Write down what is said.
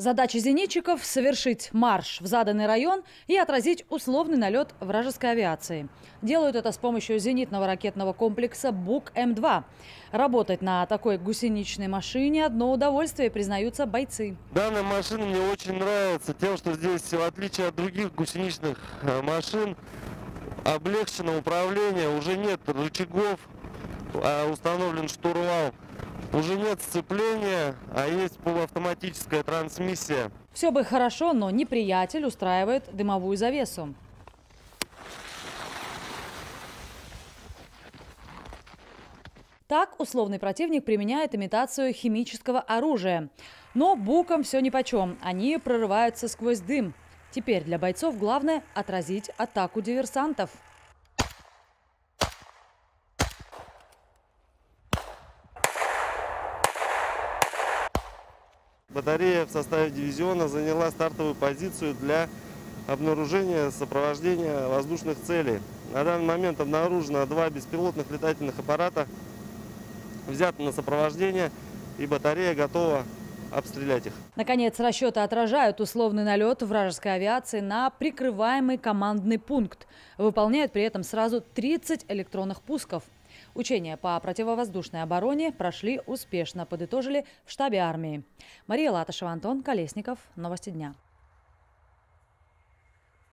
Задача зенитчиков – совершить марш в заданный район и отразить условный налет вражеской авиации. Делают это с помощью зенитного ракетного комплекса БуК-М2. Работать на такой гусеничной машине – одно удовольствие, признаются бойцы. Данная машина мне очень нравится тем, что здесь, в отличие от других гусеничных машин, облегчено управление, уже нет рычагов, а установлен штурвал. Уже нет сцепления, а есть полуавтоматическая трансмиссия. Все бы хорошо, но неприятель устраивает дымовую завесу. Так условный противник применяет имитацию химического оружия. Но букам все нипочем. Они прорываются сквозь дым. Теперь для бойцов главное – отразить атаку диверсантов. Батарея в составе дивизиона заняла стартовую позицию для обнаружения сопровождения воздушных целей. На данный момент обнаружено 2 беспилотных летательных аппарата, взято на сопровождение, и батарея готова обстрелять их. Наконец, расчеты отражают условный налет вражеской авиации на прикрываемый командный пункт. Выполняют при этом сразу 30 электронных пусков. Учения по противовоздушной обороне прошли успешно, подытожили в штабе армии. Мария Латышева, Антон Колесников. Новости дня.